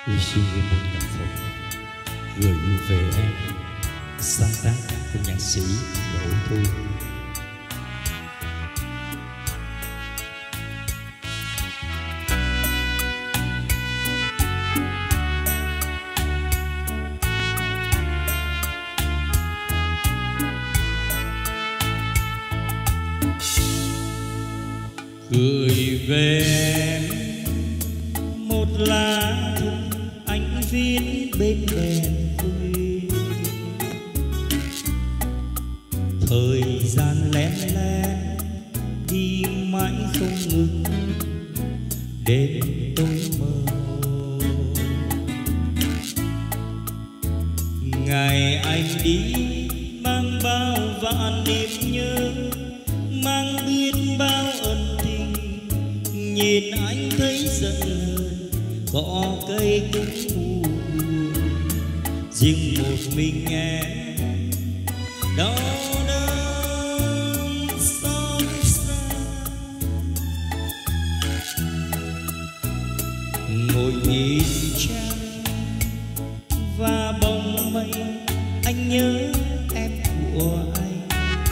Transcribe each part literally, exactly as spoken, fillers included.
Vì suy nghĩ một nhạc phẩm gửi về em, sáng tác của nhạc sĩ Đỗ Thu. Gửi về em một lá thư anh viết bên đèn quê. Thời gian lén lén đi mãi không ngừng, đêm tối mơ hồ. Ngày anh đi mang bao vạn niềm nhớ, mang biết bao ân tình. Nhìn anh thấy giận hờn, cỏ cây cũng u buồn, riêng một mình em đau đớn xót xa. Ngồi nhìn trăng và bóng mây, anh nhớ em của anh.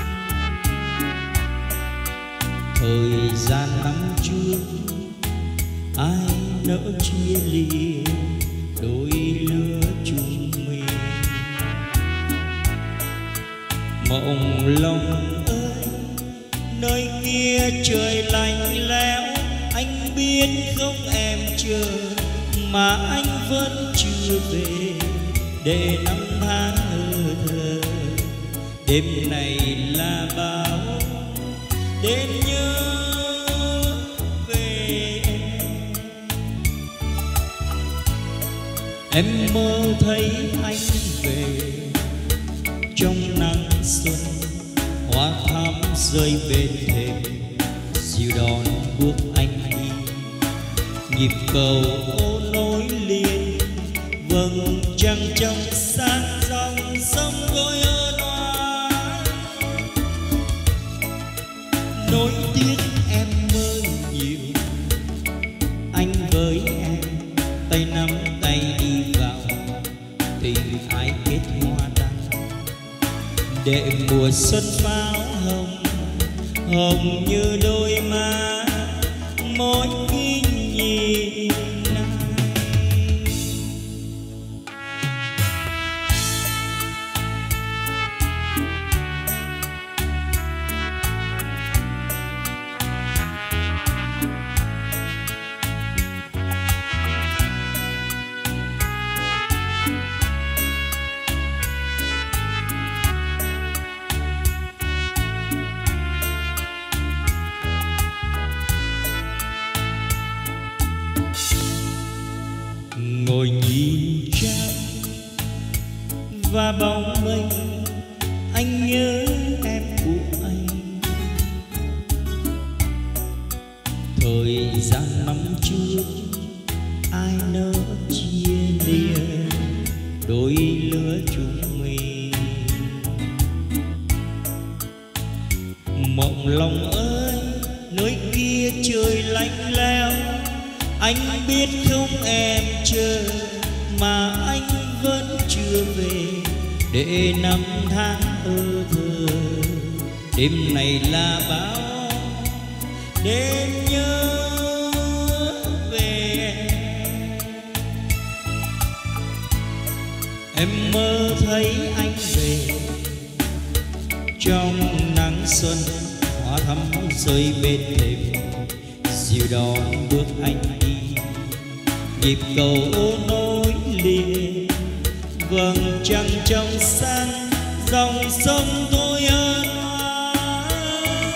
Thời gian năm trước ai nỡ chia lìa đôi lứa chúng mình. Mộng lòng ơi, nơi kia trời lạnh lẽo, anh biết không em chờ mà anh vẫn chưa về, để năm tháng thơ thơ. Đêm này là bao đêm nhớ về em. Em mơ thấy anh về trong nắng xuân, hoa thắm rơi bên thềm, dìu đón bước anh đi. Nhịp cầu ô nối liền, vầng trăng trong sáng dòng sông đôi ơn oán. Nối tiếc em mơ nhiều, anh với em tay nắm tay đi vào tình ai kết hoa đăng. Để mùa xuân pháo hồng, hồng như đôi má mỗi khi nhìn anh. Ngồi nhìn trăng và bóng mây, anh nhớ em của anh. Thời gian năm trước ai nỡ chia lìa đôi lứa chúng mình. Mộng lòng ơi, nơi kia trời lạnh lẽo, anh biết không em chờ mà anh vẫn chưa về, để năm tháng ơ thơ. Đêm này là bao đêm nhớ về em. Em mơ thấy anh về trong nắng xuân, hoa thắm rơi bên thềm, dìu đón bước anh đi. Nhịp cầu ô nối liền, vầng trăng trong sáng dòng sông tôi ơn oán.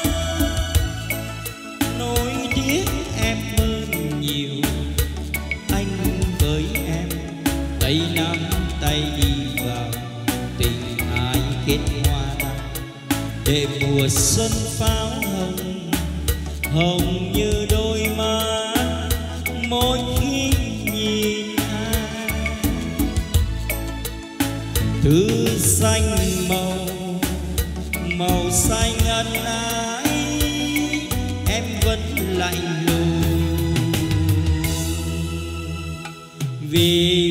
Nối tiếc em mơ nhiều, anh với em tay nắm tay đi vào tình ai kết hoa đăng. Để mùa xuân pháo hồng, hồng như đôi má mỗi khi nhìn anh. Thứ xanh màu, màu xanh ân ái, em vẫn lạnh lùng. vì